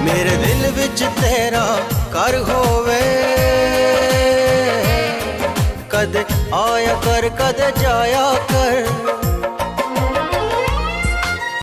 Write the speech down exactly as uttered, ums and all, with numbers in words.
मेरे दिल विच तेरा घर होवे, कद आया कर कद जाया कर।